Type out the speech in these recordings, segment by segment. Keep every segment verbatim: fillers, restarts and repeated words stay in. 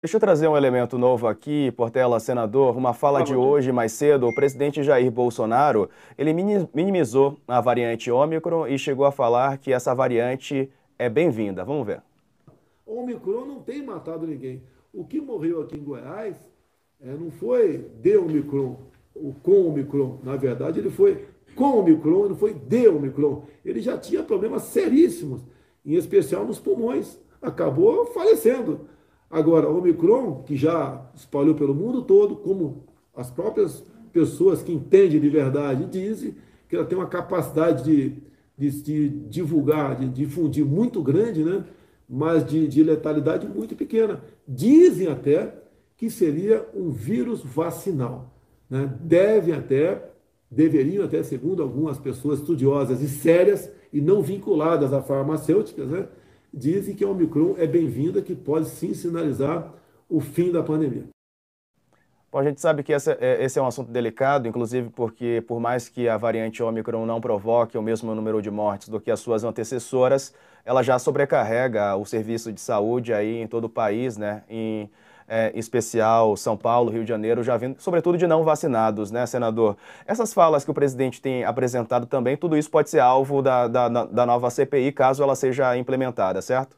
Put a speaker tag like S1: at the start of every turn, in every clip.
S1: Deixa eu trazer um elemento novo aqui, Portela, senador. Uma fala
S2: À
S1: de
S2: vontade.
S1: hoje, mais cedo, o presidente Jair Bolsonaro, ele mini- minimizou a variante Ômicron e chegou a falar que essa variante é bem-vinda. Vamos ver.
S2: O Omicron não tem matado ninguém. O que morreu aqui em Goiás é, não foi de Omicron, o com Omicron. Na verdade, ele foi com Omicron, não foi de Omicron. Ele já tinha problemas seríssimos, em especial nos pulmões. Acabou falecendo. Agora, o Omicron, que já espalhou pelo mundo todo, como as próprias pessoas que entendem de verdade dizem, que ela tem uma capacidade de, de, de divulgar, de difundir muito grande, né? Mas de, de letalidade muito pequena. Dizem até que seria um vírus vacinal. Né? Devem até, deveriam até, segundo algumas pessoas estudiosas e sérias e não vinculadas a farmacêuticas, né? Dizem que a Omicron é bem-vinda, que pode sim sinalizar o fim da pandemia.
S1: Bom, a gente sabe que essa- é- esse é um assunto delicado, inclusive porque, por mais que a variante Ômicron não provoque o mesmo número de mortes do que as suas antecessoras, ela já sobrecarrega o serviço de saúde aí em todo o país, né? Em é, especial São Paulo, Rio de Janeiro, já vindo, sobretudo de não vacinados, né, senador? Essas falas que o presidente tem apresentado também, tudo isso pode ser alvo da, da, da nova C P I, caso ela seja implementada, certo?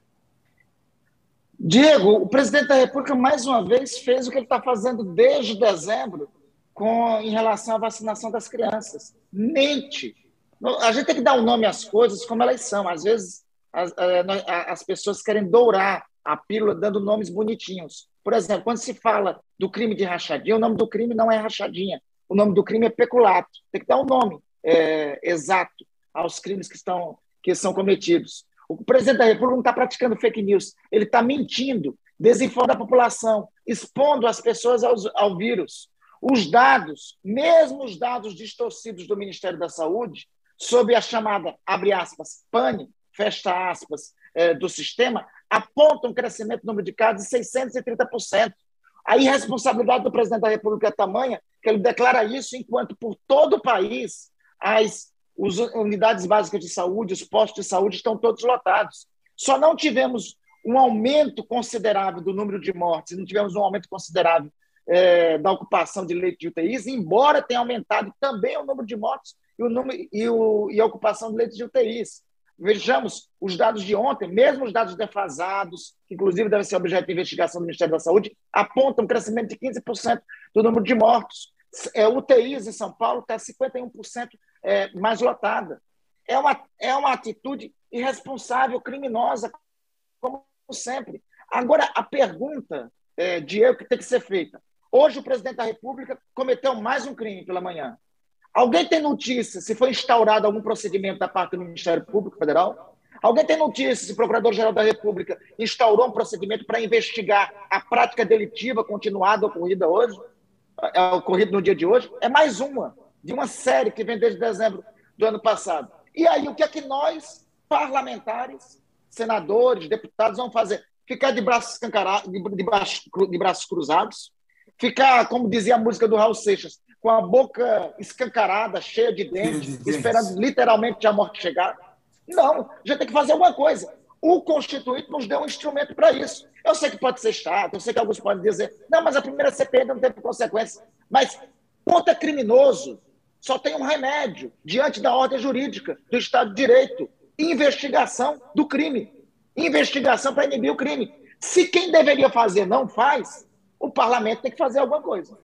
S3: Diego, o presidente da República, mais uma vez, fez o que ele está fazendo desde dezembro com, em relação à vacinação das crianças. Mente. A gente tem que dar um nome às coisas como elas são. Às vezes, as, as pessoas querem dourar a pílula dando nomes bonitinhos. Por exemplo, quando se fala do crime de rachadinha, o nome do crime não é rachadinha. O nome do crime é peculato. Tem que dar um nome é, exato aos crimes que, estão, que são cometidos. O presidente da República não está praticando fake news, ele está mentindo, desinformando a população, expondo as pessoas aos, ao vírus. Os dados, mesmo os dados distorcidos do Ministério da Saúde, sob a chamada, abre aspas, pane, fecha aspas, eh, do sistema, apontam um crescimento do número de casos de seiscentos e trinta por cento. A irresponsabilidade do presidente da República é tamanha que ele declara isso enquanto por todo o país as as unidades básicas de saúde, os postos de saúde estão todos lotados. Só não tivemos um aumento considerável do número de mortes, não tivemos um aumento considerável é, da ocupação de leitos de U T Is, embora tenha aumentado também o número de mortes e, o número, e, o, e a ocupação de leitos de U T Is. Vejamos os dados de ontem, mesmo os dados defasados, que inclusive devem ser objeto de investigação do Ministério da Saúde, apontam um crescimento de quinze por cento do número de mortos. É, U T Is em São Paulo está cinquenta e um por cento é, mais lotada. É uma, é uma atitude irresponsável, criminosa, como sempre. Agora, a pergunta, é, Diego, que tem que ser feita. Hoje, o presidente da República cometeu mais um crime pela manhã. Alguém tem notícia se foi instaurado algum procedimento da parte do Ministério Público Federal? Alguém tem notícia se o Procurador-Geral da República instaurou um procedimento para investigar a prática delitiva continuada ocorrida hoje? É, ocorrido no dia de hoje? É mais uma de uma série que vem desde dezembro do ano passado. E aí, o que é que nós, parlamentares, senadores, deputados, vamos fazer? Ficar de braços escancarados, de, de, de braços cruzados? Ficar, como dizia a música do Raul Seixas, com a boca escancarada, cheia de
S2: Cheio
S3: dentes,
S2: de dentes.
S3: esperando literalmente a morte chegar? Não, a gente tem que fazer alguma coisa. O Constituinte nos deu um instrumento para isso. Eu sei que pode ser chato, eu sei que alguns podem dizer, não, mas a primeira C P I não teve consequência. Mas contra criminoso só tem um remédio diante da ordem jurídica do Estado de Direito: investigação do crime. Investigação para inibir o crime. Se quem deveria fazer não faz, o parlamento tem que fazer alguma coisa.